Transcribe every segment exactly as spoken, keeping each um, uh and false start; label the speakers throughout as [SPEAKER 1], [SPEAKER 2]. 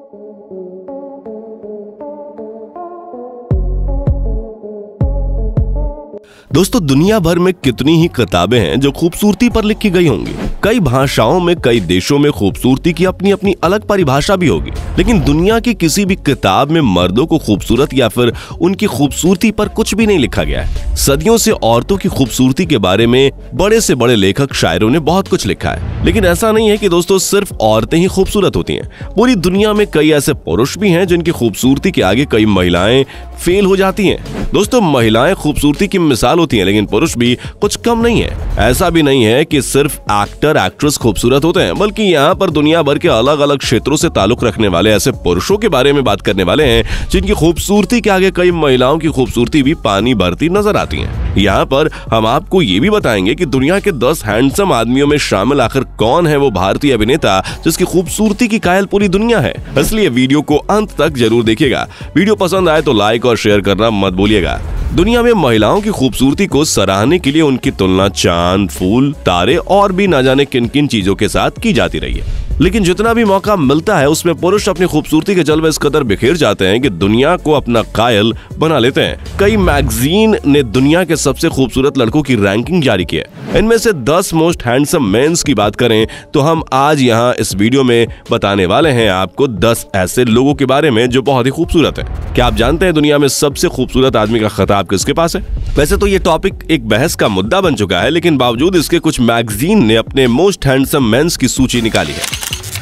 [SPEAKER 1] दोस्तों, दुनिया भर में कितनी ही किताबें हैं जो खूबसूरती पर लिखी गई होंगी। कई भाषाओं में, कई देशों में खूबसूरती की अपनी अपनी अलग परिभाषा भी होगी, लेकिन दुनिया की किसी भी किताब में मर्दों को खूबसूरत या फिर उनकी खूबसूरती पर कुछ भी नहीं लिखा गया है। सदियों से औरतों की खूबसूरती के बारे में बड़े से बड़े लेखक शायरों ने बहुत कुछ लिखा है, लेकिन ऐसा नहीं है कि दोस्तों सिर्फ औरतें ही खूबसूरत होती हैं। पूरी दुनिया में कई ऐसे पुरुष भी हैं जिनकी खूबसूरती के आगे कई महिलाएं फेल हो जाती हैं। दोस्तों, महिलाएं खूबसूरती की मिसाल होती हैं, लेकिन पुरुष भी कुछ कम नहीं है। ऐसा भी नहीं है कि सिर्फ एक्टर एक्ट्रेस खूबसूरत होते हैं, बल्कि यहाँ पर दुनिया भर के अलग अलग क्षेत्रों से ताल्लुक रखने वाले ऐसे पुरुषों के बारे में बात करने वाले हैं जिनकी खूबसूरती के आगे कई महिलाओं की खूबसूरती भी पानी भरती नजर आती है। यहाँ पर हम आपको ये भी बताएंगे कि दुनिया के दस हैंडसम आदमियों में शामिल आखिर कौन है वो भारतीय अभिनेता जिसकी खूबसूरती की कायल पूरी दुनिया है। इसलिए वीडियो को अंत तक जरूर देखिएगा। वीडियो पसंद आए तो लाइक और शेयर करना मत भूलिएगा। दुनिया में महिलाओं की खूबसूरती को सराहने के लिए उनकी तुलना चांद, फूल, तारे और भी ना जाने किन किन चीजों के साथ की जाती रही है, लेकिन जितना भी मौका मिलता है उसमें पुरुष अपनी खूबसूरती के जलवे इस कदर बिखेर जाते हैं कि दुनिया को अपना कायल बना लेते हैं। कई मैगजीन ने दुनिया के सबसे खूबसूरत लड़कों की रैंकिंग जारी की है। इनमें से दस मोस्ट हैंडसम मेंस की बात करें तो हम आज यहाँ इस वीडियो में बताने वाले हैं आपको दस ऐसे लोगों के बारे में जो बहुत ही खूबसूरत है। क्या आप जानते हैं दुनिया में सबसे खूबसूरत आदमी का खिताब किसके पास है? वैसे तो ये टॉपिक एक बहस का मुद्दा बन चुका है, लेकिन बावजूद इसके कुछ मैगजीन ने अपने मोस्ट हैंडसम मेंस की सूची निकाली है।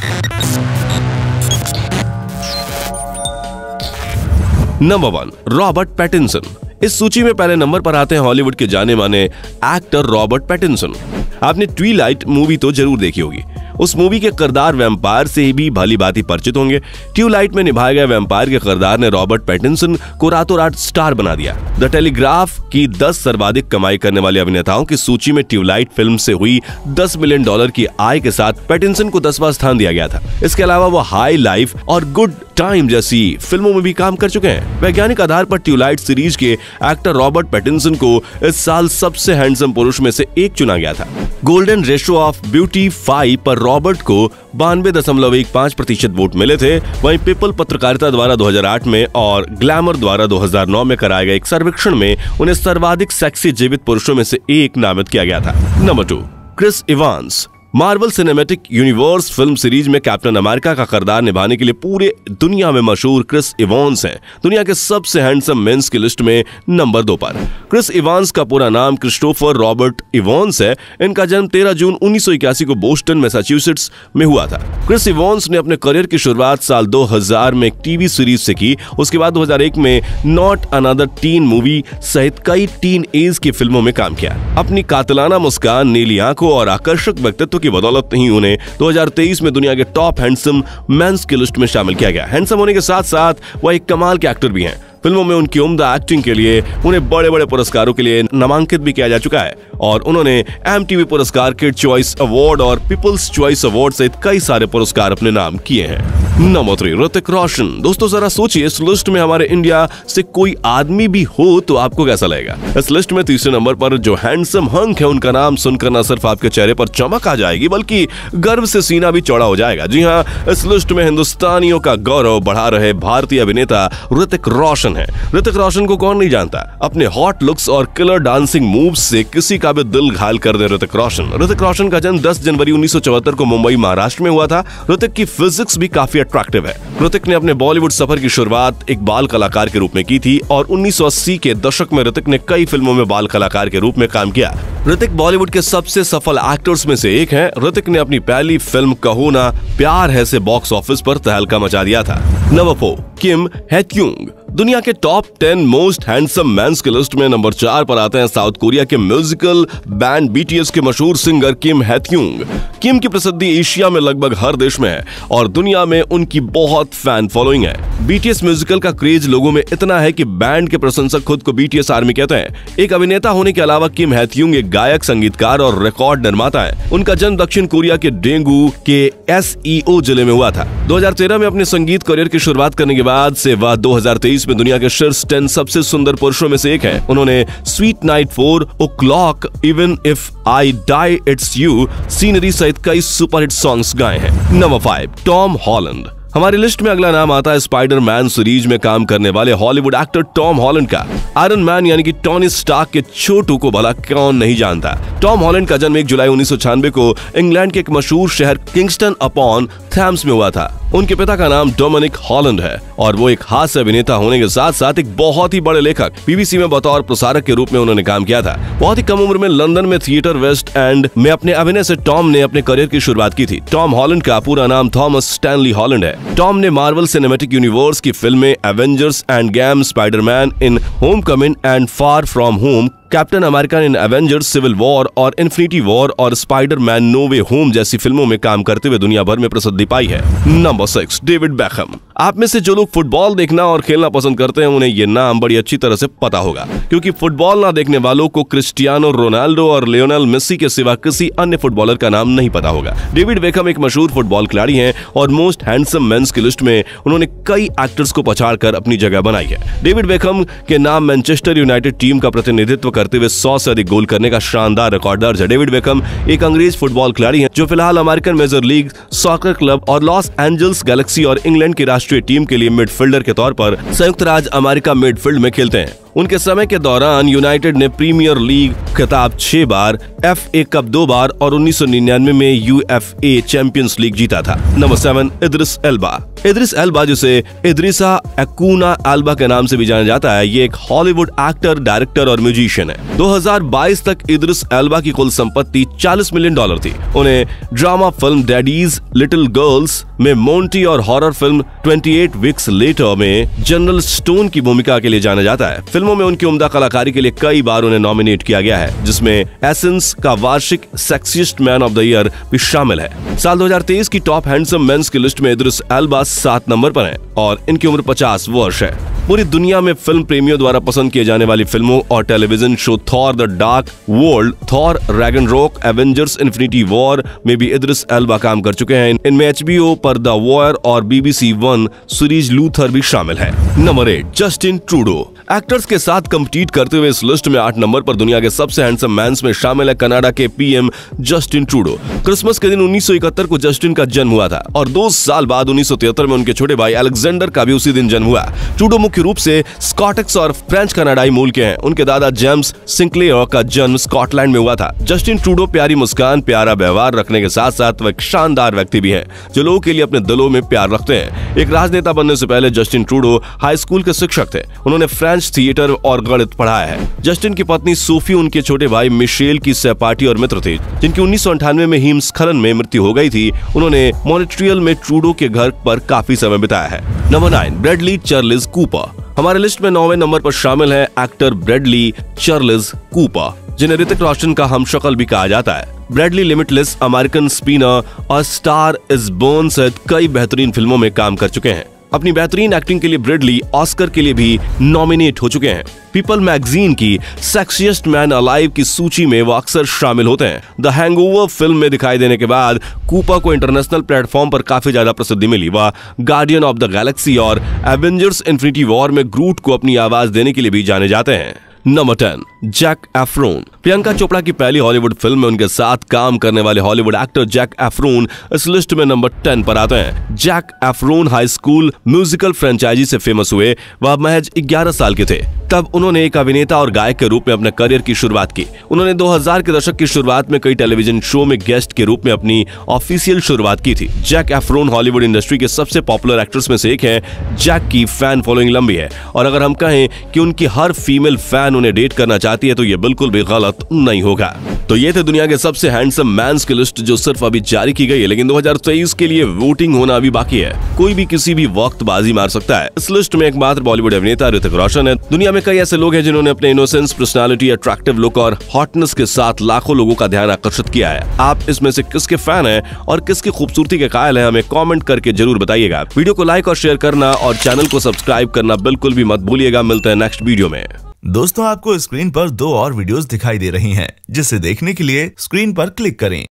[SPEAKER 1] Number one, Robert Pattinson. इस सूची में पहले नंबर पर आते हैं हॉलीवुड के जाने माने एक्टर रॉबर्ट पैटिंसन। आपने ट्विलाइट मूवी तो जरूर देखी होगी। उस मूवी के किरदार वैम्पायर से भी भली भांति परिचित होंगे। ट्विलाइट में निभाए गए वैम्पायर के किरदार ने रॉबर्ट पैटिंसन को रातों रात स्टार बना दिया। द टेलीग्राफ की दस सर्वाधिक कमाई करने वाले अभिनेताओं की सूची में ट्विलाइट फिल्म से हुई दस मिलियन डॉलर की आय के साथ पैटिंसन को दसवां स्थान दिया गया था। इसके अलावा वो हाई लाइफ और गुड टाइम जैसी फिल्मों में भी काम कर चुके हैं। वैज्ञानिक आधार पर ट्विलाइट सीरीज के एक्टर रॉबर्ट पैटिंसन को इस साल सबसे हैंडसम पुरुष में से एक चुना गया था। Golden ratio of beauty five पर रॉबर्ट को बानवे दशमलव एक पाँच प्रतिशत वोट मिले थे। वहीं पीपल पत्रकारिता द्वारा दो हज़ार आठ में और ग्लैमर द्वारा दो हज़ार नौ में कराए गए एक सर्वेक्षण में उन्हें सर्वाधिक सेक्सी जीवित पुरुषों में से एक नामित किया गया था। Number two, Chris Evans. Marvel Cinematic Universe film series में कैप्टन अमेरिका का किरदार निभाने के लिए पूरे दुनिया में मशहूर क्रिस इवांस हैं दुनिया के सबसे हैंडसम मेंस की लिस्ट में नंबर दो पर। क्रिस इवांस का पूरा नाम क्रिस्टोफर रॉबर्ट इवांस है। इनका जन्म तेरह जून उन्नीस सौ इक्यासी को बोस्टन मैसाचुसेट्स में हुआ था। क्रिस इवांस ने अपने करियर की शुरुआत साल दो हज़ार में एक टीवी सीरीज से की। उसके बाद दो हज़ार एक में नॉट अनदर टीन मूवी सहित कई टीन एज की फिल्मों में काम किया। अपनी कातिलाना मुस्कान, नीली आंखों और आकर्षक व्यक्तित्व की बदौलत ही उन्हें दो हज़ार तेईस में दुनिया के टॉप हैंडसम मेंस की लिस्ट में शामिल किया गया। हैंडसम होने के साथ साथ वह एक कमाल के एक्टर भी हैं। फिल्मों में उनकी उम्दा एक्टिंग के लिए उन्हें बड़े बड़े पुरस्कारों के लिए नामांकित भी किया जा चुका है और उन्होंने एमटीवी पुरस्कार, किड चॉइस अवार्ड और पीपल्स चॉइस अवार्ड सहित कई सारे पुरस्कार अपने नाम किए हैं। Number three, Hrithik Roshan. दोस्तों जरा सोचिए, इस लिस्ट में हमारे इंडिया से कोई आदमी भी हो तो आपको कैसा लगेगा? इस लिस्ट में तीसरे नंबर पर जो हैंडसम हंक है उनका नाम सुनकर न सिर्फ आपके चेहरे पर चमक आ जाएगी बल्कि गर्व से सीना भी चौड़ा हो जाएगा। जी हाँ, इस लिस्ट में हिंदुस्तानियों का गौरव बढ़ा रहे भारतीय अभिनेता ऋतिक रोशन है। ऋतिक रोशन को कौन नहीं जानता? अपने हॉट लुक्स और किलर डांसिंग मूव्स से किसी का भी दिल घायल कर दे ऋतिक रोशन। ऋतिक रोशन का जन्म दस जनवरी उन्नीस सौ चौहत्तर को मुंबई, महाराष्ट्र में हुआ था। ऋतिक की फिजिक्स भी काफी अट्रैक्टिव है। ऋतिक ने अपने बॉलीवुड सफर की शुरुआत एक बाल कलाकार के रूप में की थी और उन्नीस सौ अस्सी के दशक में ऋतिक ने कई फिल्मों में बाल कलाकार के रूप में काम किया। ऋतिक बॉलीवुड के सबसे सफल एक्टर्स में से एक है। ऋतिक ने अपनी पहली फिल्म कहो ना प्यार है से बॉक्स ऑफिस पर तहलका मचा दिया था। Number four, Kim Haekyung. दुनिया के top ten most handsome mens की लिस्ट में नंबर चार पर आते हैं साउथ कोरिया के म्यूजिकल बैंड बीटीएस के मशहूर सिंगर किम हैक्यूंग। किम की प्रसिद्धि एशिया में लगभग हर देश में है और दुनिया में उनकी बहुत फैन फॉलोइंग है। बीटीएस म्यूजिकल का क्रेज लोगों में इतना है कि बैंड के प्रशंसक खुद को बीटीएस आर्मी कहते हैं। एक अभिनेता होने के अलावा किम हैक्यूंग एक गायक, संगीतकार और रिकॉर्ड निर्माता है। उनका जन्म दक्षिण कोरिया के डेंगू के एसईओ जिले में हुआ था। दो हज़ार तेरह में अपने संगीत करियर की शुरुआत करने के बाद से वह दो हज़ार तेईस में दुनिया के शीर्ष टेन सबसे सुंदर पुरुषों में से एक है। उन्होंने Sweet Night four o'clock, even if I die it's you, scenery सहित कई सुपरहिट सॉन्ग्स गाए हैं। Number five, Tom Holland. हमारी लिस्ट में अगला नाम आता है स्पाइडरमैन सीरीज में काम करने वाले हॉलीवुड एक्टर टॉम हॉलैंड का। आयरन मैन यानी कि टोनी स्टार्क के छोटू को भला कौन नहीं जानता। टॉम हॉलैंड का जन्म एक जुलाई उन्नीस सौ छियानवे को इंग्लैंड के एक मशहूर शहर किंगस्टन अपॉन थैम्स में हुआ था। उनके पिता का नाम डोमिनिक हॉलैंड है और वो एक हास्य अभिनेता होने के साथ साथ एक बहुत ही बड़े लेखक। बीबीसी में बतौर प्रसारक के रूप में उन्होंने काम किया था। बहुत ही कम उम्र में लंदन में थिएटर वेस्ट एंड में अपने अभिनय से टॉम ने अपने करियर की शुरुआत की थी। टॉम हॉलैंड का पूरा नाम थॉमस स्टैनली हॉलैंड है। टॉम ने मार्वल सिनेमैटिक यूनिवर्स की फिल्में Avengers Endgame, Spiderman in Homecoming and Far From Home, Captain America in Avengers Civil War और इन्फिनिटी वॉर और स्पाइडरमैन नो वे होम जैसी फिल्मों में काम करते हुए दुनिया भर में प्रसिद्धि पाई है। Number six, David Beckham. आप में से जो लोग फुटबॉल देखना और खेलना पसंद करते हैं उन्हें ये नाम बड़ी अच्छी तरह से पता होगा, क्योंकि फुटबॉल ना देखने वालों को क्रिस्टियानो रोनाल्डो और लियोनेल मेसी के सिवा किसी अन्य फुटबॉलर का नाम नहीं पता होगा। डेविड बेकहम एक मशहूर फुटबॉल खिलाड़ी हैं और मोस्ट हैंडसम मेंस की लिस्ट में उन्होंने कई एक्टर्स को पछाड़कर अपनी जगह बनाई है। डेविड बेकहम के नाम मैनचेस्टर यूनाइटेड टीम का प्रतिनिधित्व करते हुए सौ से अधिक गोल करने का शानदार रिकॉर्ड दर्ज है। डेविड बेकहम एक अंग्रेज फुटबॉल खिलाड़ी हैं जो फिलहाल American Major League Soccer club और लॉस एंजल्स गैलेक्सी और इंग्लैंड की राष्ट्रीय टीम के लिए मिडफील्डर के तौर पर संयुक्त राज्य अमेरिका मिडफील्ड में खेलते हैं। उनके समय के दौरान यूनाइटेड ने प्रीमियर लीग खिताब छह बार, एफ ए कप दो बार और उन्नीस सौ निन्यानवे में UEFA Champions League जीता था। Number seven, Idris Elba. Idris Elba, जिसे इद्रिसा एक्यूना एल्बा के नाम से भी जाना जाता है, ये एक हॉलीवुड एक्टर, डायरेक्टर और म्यूजिशियन है। दो हज़ार बाईस तक इद्रिस एल्बा की कुल संपत्ति चालीस मिलियन डॉलर थी। उन्हें drama film Daddy's Little Girls में मोंटी और हॉरर फिल्म अट्ठाईस वीक्स लेटर में जनरल स्टोन की भूमिका के लिए जाना जाता है। फिल्मों में उनकी उम्दा कलाकारी के लिए कई बार उन्हें नॉमिनेट किया गया है, जिसमें एसेंस का वार्षिक Sexiest Man of the Year भी शामिल है। साल दो हज़ार तेईस की टॉप हैंडसम मेंस की लिस्ट में इद्रिस एल्बा सात नंबर पर हैं और इनकी उम्र पचास वर्ष है। पूरी दुनिया में फिल्म प्रेमियों द्वारा पसंद किए जाने वाली फिल्मों और television show Thor the Dark World, Thor Ragnarok, Avengers Infinity War में भी इद्रिस एल्बा काम कर चुके हैं। इनमें एच बी ओ पर द वॉर और B B C one series Luther भी शामिल है। Number eight, Justin Trudeau. Actors के साथ कम्पीट करते हुए इस लिस्ट में आठ नंबर पर दुनिया के सबसे हैंडसम मैंस में शामिल है कनाडा के P M Justin Trudeau. Christmas के दिन उन्नीस सौ इकहत्तर को जस्टिन का जन्म हुआ था और दो साल बाद उन्नीस सौ तिहत्तर में उनके छोटे भाई अलेक्जेंडर का भी उसी दिन जन्म हुआ। ट्रूडो मुख्य रूप से स्कॉटिश और फ्रेंच कनाडाई मूल के हैं। उनके दादा जेम्स सिंक्लेयर का जन्म स्कॉटलैंड में हुआ था। जस्टिन ट्रूडो प्यारी मुस्कान, प्यारा व्यवहार रखने के साथ साथ वह एक शानदार व्यक्ति भी है जो लोगों के लिए अपने दिलों में प्यार रखते हैं। एक राजनेता बनने से पहले जस्टिन ट्रूडो हाई स्कूल के शिक्षक थे। उन्होंने फ्रेंच थिएटर और गणित पढ़ाया है। जस्टिन की पत्नी सोफी उनके छोटे भाई मिशेल की सहपाठी और मित्र थी, जिनकी उन्नीस सौ अंठानवे में हिमस्खलन में मृत्यु हो गई थी। उन्होंने मॉन्ट्रियल में ट्रूडो के घर पर काफी समय बिताया है। Number nine, Bradley Charles Cooper. हमारे लिस्ट में नौवें नंबर पर शामिल है एक्टर ब्रैडली चार्ल्स कूपर, जिन्हें ऋतिक रोशन का हमशक्ल भी कहा जाता है। ब्रैडली लिमिटलेस, अमेरिकन स्पिनर और स्टार इज बोर्न सहित कई बेहतरीन फिल्मों में काम कर चुके हैं। अपनी बेहतरीन एक्टिंग के लिए ब्रैडली ऑस्कर के लिए भी नॉमिनेट हो चुके हैं। पीपल मैगजीन की सेक्सिएस्ट मैन अलाइव की सूची में वो अक्सर शामिल होते हैं। द हैंगओवर फिल्म में दिखाई देने के बाद कूपर को इंटरनेशनल प्लेटफॉर्म पर काफी ज्यादा प्रसिद्धि मिली। वह गार्डियन ऑफ द गैलेक्सी और एवेंजर्स इन्फिनिटी वॉर में ग्रूट को अपनी आवाज देने के लिए भी जाने जाते हैं। Number ten, Zac Efron. Priyanka Chopra की पहली हॉलीवुड फिल्म में उनके साथ काम करने वाले हॉलीवुड एक्टर जैक एफ्रोन इस लिस्ट में नंबर टेन पर आते हैं। Zac Efron High School Musical franchise से फेमस हुए। वह महज ग्यारह साल के थे तब उन्होंने एक अभिनेता और गायक के रूप में अपने करियर की शुरुआत की। उन्होंने दो हज़ार के दशक की शुरुआत में कई टेलीविजन शो में गेस्ट के रूप में अपनी ऑफिशियल शुरुआत की थी। जैक एफ्रोन हॉलीवुड इंडस्ट्री के सबसे पॉपुलर एक्टर्स में से एक हैं। जैक की फैन फॉलोइंग लंबी है और अगर हम कहें कि उनकी हर फीमेल फैन उन्हें डेट करना चाहती है तो ये बिल्कुल भी गलत नहीं होगा। तो ये थे दुनिया के सबसे हैंडसम मैंस की लिस्ट जो सिर्फ अभी जारी की गई है, लेकिन दो हज़ार तेईस के लिए वोटिंग होना अभी बाकी है। कोई भी किसी भी वक्त बाजी मार सकता है। इस लिस्ट में एकमात्र बॉलीवुड अभिनेता ऋतिक रोशन है। दुनिया में कई ऐसे लोग हैं जिन्होंने अपने इनोसेंस, पर्सनालिटी, अट्रैक्टिव लुक और हॉटनेस के साथ लाखों लोगों का ध्यान आकर्षित किया है। आप इसमें से किसके फैन हैं और किसकी खूबसूरती के कायल हैं, हमें कमेंट करके जरूर बताइएगा। वीडियो को लाइक और शेयर करना और चैनल को सब्सक्राइब करना बिल्कुल भी मत भूलिएगा। मिलते हैं नेक्स्ट वीडियो में।
[SPEAKER 2] दोस्तों, आपको स्क्रीन पर दो और वीडियोस दिखाई दे रही हैं, जिसे देखने के लिए स्क्रीन पर क्लिक करें।